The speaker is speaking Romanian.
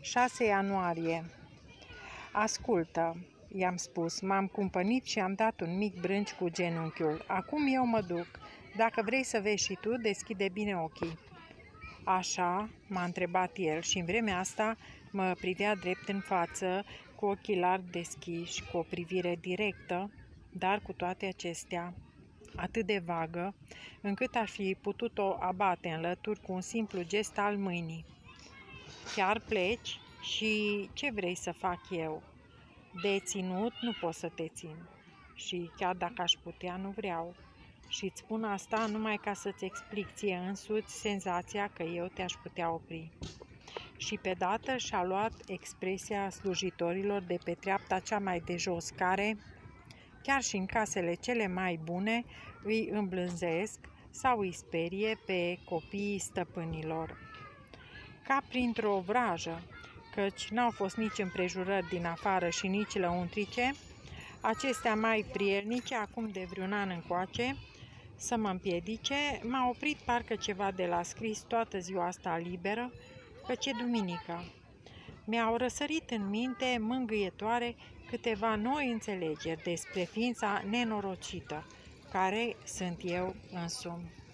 6 ianuarie. Ascultă, i-am spus, m-am cumpănit și am dat un mic brânci cu genunchiul. Acum eu mă duc. Dacă vrei să vezi și tu, deschide bine ochii. Așa m-a întrebat el și în vremea asta mă privea drept în față, cu ochii larg deschiși, cu o privire directă, dar cu toate acestea atât de vagă, încât aș fi putut-o abate în lături cu un simplu gest al mâinii. Chiar pleci? Și ce vrei să fac eu? De ținut nu pot să te țin. Și chiar dacă aș putea, nu vreau. Și îți spun asta numai ca să-ți explic ție însuți senzația că eu te-aș putea opri. Și pe dată și-a luat expresia slujitorilor de pe treapta cea mai de jos, care, chiar și în casele cele mai bune, îi îmblânzesc sau îi sperie pe copiii stăpânilor. Ca printr-o vrajă, căci n-au fost nici împrejurări din afară și nici lăuntrice, acestea mai prielnice, acum de vreun an încoace, să mă împiedice, m-a oprit parcă ceva de la scris toată ziua asta liberă, căci e duminică. Mi-au răsărit în minte mângâietoare câteva noi înțelegeri despre ființa nenorocită, care sunt eu însumi.